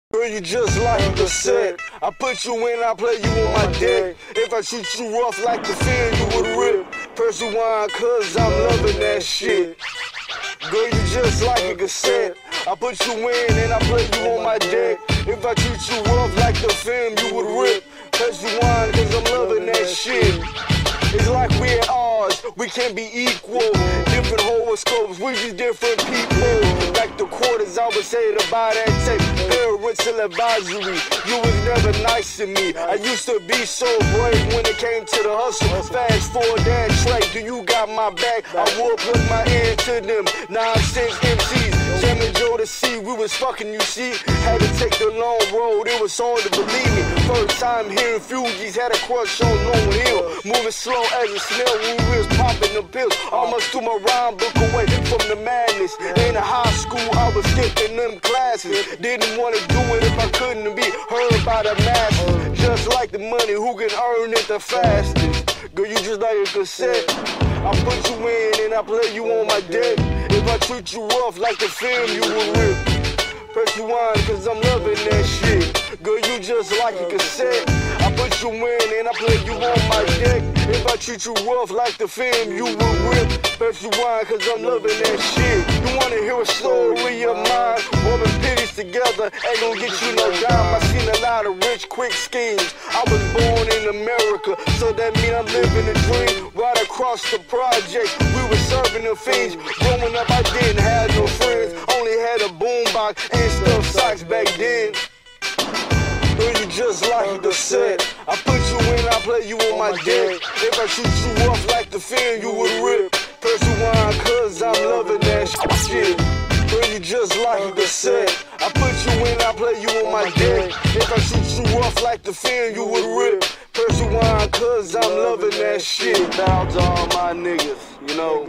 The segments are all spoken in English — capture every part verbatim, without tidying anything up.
Girl, you just like a cassette. I put you in, I play you on my deck. If I shoot you rough like the fin, you would rip. Press rewind, cause I'm loving that shit. Girl, you just like a cassette. I put you in and I play you on my deck. If I treat you rough like the film, you would rip. Press rewind, cause I'm loving that shit. It's like we at odds, we can't be equal. Different horoscopes, we just different people. Like the quarters, I would say to buy that tape. Parental advisory, you was never nice to me. I used to be so brave when it came to the hustle. Fast forward that track, do you got my back? I would put my ear to them nonsense M Cs. Sam and Joe to see, we was fucking, you see. Had to take the long road, it was hard to believe me. First time hearing Fugees, had a crush on Lone Hill. Moving slow as a snail when we was popping the pills. Almost threw my rhyme book away from the madness. In high school, I was skipping them classes. Didn't want to do it if I couldn't be heard by the masses. Just like the money, who can earn it the fastest? Girl, you just like a cassette. I put you in and I play you on my deck. If I treat you rough like the film, you will rip. Press rewind, cause I'm loving that shit. Girl, you just like a cassette. I put you in and I play you on my deck. If I treat you rough like the film, you will rip. Press rewind, cause I'm loving that shit. You wanna hear a story of mine? Rubbing pitties together ain't gonna get you no dime. I seen a lot of rich, quick schemes. I was born in America, so that mean I'm living a dream. Right across the project, we were serving the fiends. Growing up, I didn't have no friends. Only had a boombox and stuffed socks back then. Girl, you just like a cassette. I put you in, I play you on my deck. If I shoot you rough like the film, you would rip. Press rewind, cause I'm loving that shit. Girl, you just like a cassette. I put you in, I play you on my deck. If I shoot you rough like the film, you would rip. Press rewind, cause I'm loving that shit. Down to all my niggas, you know.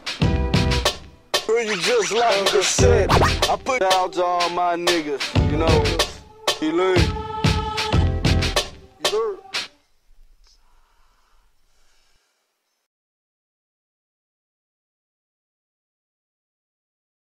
Girl, you just like a cassette. I put down to all my niggas, you know. You learn. You learn.